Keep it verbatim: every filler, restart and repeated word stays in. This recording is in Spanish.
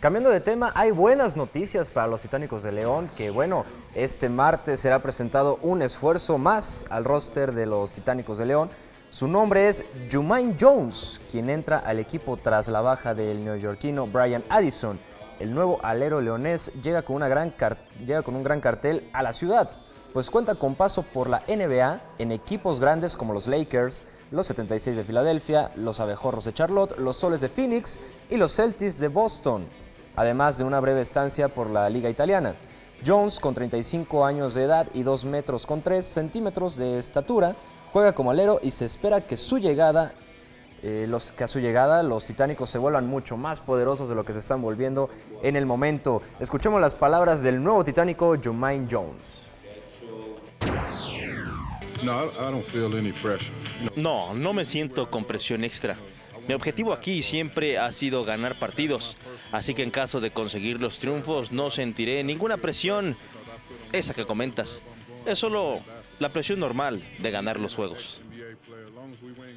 Cambiando de tema, hay buenas noticias para los Titánicos de León, que bueno, este martes será presentado un esfuerzo más al roster de los Titánicos de León. Su nombre es Jermaine Jones, quien entra al equipo tras la baja del neoyorquino Bryan Addison. El nuevo alero leonés llega con, una gran llega con un gran cartel a la ciudad, pues cuenta con paso por la N B A en equipos grandes como los Lakers, los setenta y seis de Filadelfia, los Abejorros de Charlotte, los Soles de Phoenix y los Celtics de Boston, además de una breve estancia por la Liga Italiana. Jones, con treinta y cinco años de edad y dos metros con tres centímetros de estatura, juega como alero y se espera que, su llegada, eh, los, que a su llegada los Titánicos se vuelvan mucho más poderosos de lo que se están volviendo en el momento. Escuchemos las palabras del nuevo Titánico, Jermaine Jones. No, no me siento con presión extra. Mi objetivo aquí siempre ha sido ganar partidos, así que en caso de conseguir los triunfos no sentiré ninguna presión. Esa que comentas es solo la presión normal de ganar los juegos.